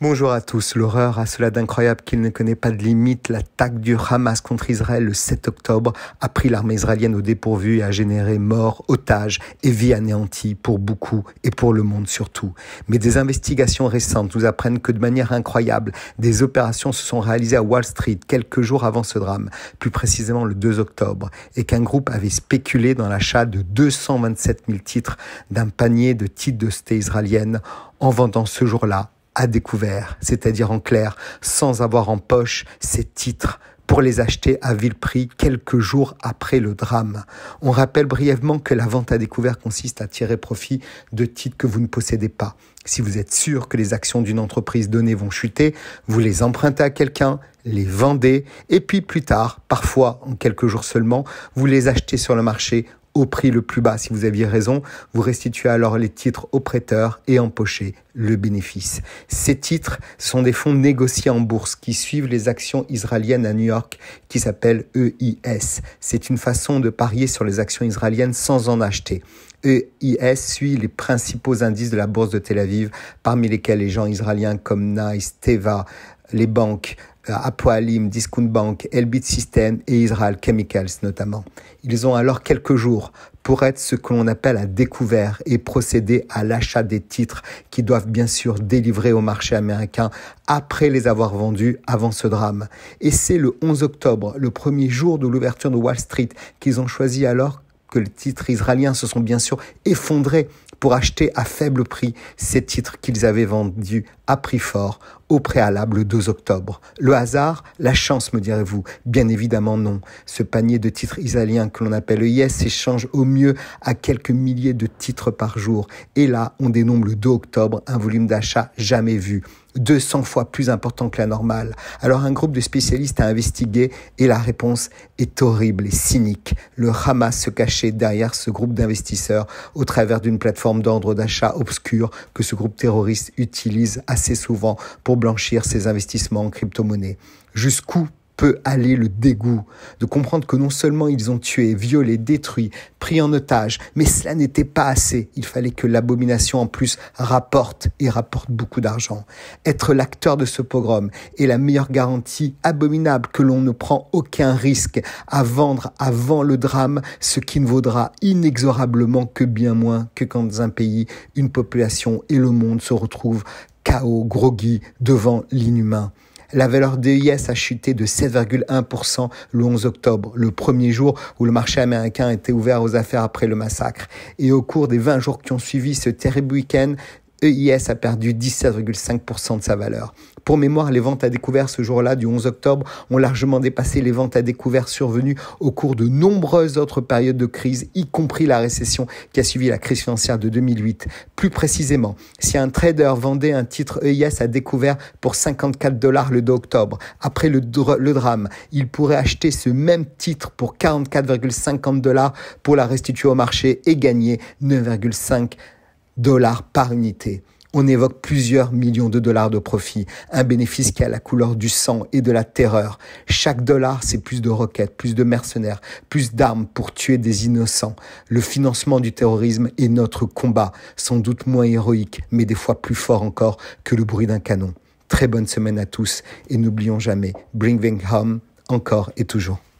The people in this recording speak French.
Bonjour à tous. L'horreur a cela d'incroyable qu'il ne connaît pas de limite. L'attaque du Hamas contre Israël le 7 octobre a pris l'armée israélienne au dépourvu et a généré morts, otages et vies anéanties pour beaucoup et pour le monde surtout. Mais des investigations récentes nous apprennent que de manière incroyable, des opérations se sont réalisées à Wall Street quelques jours avant ce drame, plus précisément le 2 octobre, et qu'un groupe avait spéculé dans l'achat de 227 000 titres d'un panier de titres de société israélienne en vendant ce jour-là à découvert, c'est-à-dire en clair, sans avoir en poche ces titres pour les acheter à vil prix quelques jours après le drame. On rappelle brièvement que la vente à découvert consiste à tirer profit de titres que vous ne possédez pas. Si vous êtes sûr que les actions d'une entreprise donnée vont chuter, vous les empruntez à quelqu'un, les vendez, et puis plus tard, parfois en quelques jours seulement, vous les achetez sur le marché au prix le plus bas. Si vous aviez raison, vous restituez alors les titres aux prêteurs et empochez le bénéfice. Ces titres sont des fonds négociés en bourse qui suivent les actions israéliennes à New York qui s'appellent EIS. C'est une façon de parier sur les actions israéliennes sans en acheter. EIS suit les principaux indices de la bourse de Tel Aviv, parmi lesquels les gens israéliens comme Nice, Teva, les banques, Apoalim, Discount Bank, Elbit Systems et Israel Chemicals notamment. Ils ont alors quelques jours pour être ce que l'on appelle à découvert et procéder à l'achat des titres qui doivent bien sûr délivrer au marché américain après les avoir vendus avant ce drame. Et c'est le 11 octobre, le premier jour de l'ouverture de Wall Street, qu'ils ont choisi alors que les titres israéliens se sont bien sûr effondrés pour acheter à faible prix ces titres qu'ils avaient vendus à prix fort au préalable le 2 octobre. Le hasard? La chance, me direz-vous? Bien évidemment non. Ce panier de titres israéliens que l'on appelle EIS s'échange au mieux à quelques milliers de titres par jour. Et là, on dénombre le 2 octobre un volume d'achat jamais vu. 200 fois plus important que la normale. Alors un groupe de spécialistes a investigué et la réponse est horrible et cynique. Le Hamas se cachait derrière ce groupe d'investisseurs au travers d'une plateforme d'ordre d'achat obscure que ce groupe terroriste utilise assez souvent pour blanchir ses investissements en crypto-monnaie. Jusqu'où peut aller le dégoût de comprendre que non seulement ils ont tué, violé, détruit, pris en otage, mais cela n'était pas assez. Il fallait que l'abomination en plus rapporte et rapporte beaucoup d'argent. Être l'acteur de ce pogrom est la meilleure garantie abominable que l'on ne prend aucun risque à vendre avant le drame, ce qui ne vaudra inexorablement que bien moins que quand dans un pays, une population et le monde se retrouvent chaos, groggy devant l'inhumain. La valeur d'EIS a chuté de 7,1% le 11 octobre, le premier jour où le marché américain était ouvert aux affaires après le massacre. Et au cours des 20 jours qui ont suivi ce terrible week-end, EIS a perdu 17,5% de sa valeur. Pour mémoire, les ventes à découvert ce jour-là, du 11 octobre, ont largement dépassé les ventes à découvert survenues au cours de nombreuses autres périodes de crise, y compris la récession qui a suivi la crise financière de 2008. Plus précisément, si un trader vendait un titre EIS à découvert pour $54 le 2 octobre, après le drame, il pourrait acheter ce même titre pour $44,50 pour la restituer au marché et gagner $9,5 par unité. On évoque plusieurs millions de dollars de profit, un bénéfice qui a la couleur du sang et de la terreur. Chaque dollar, c'est plus de roquettes, plus de mercenaires, plus d'armes pour tuer des innocents. Le financement du terrorisme est notre combat, sans doute moins héroïque, mais des fois plus fort encore que le bruit d'un canon. Très bonne semaine à tous et n'oublions jamais, bring them home, encore et toujours.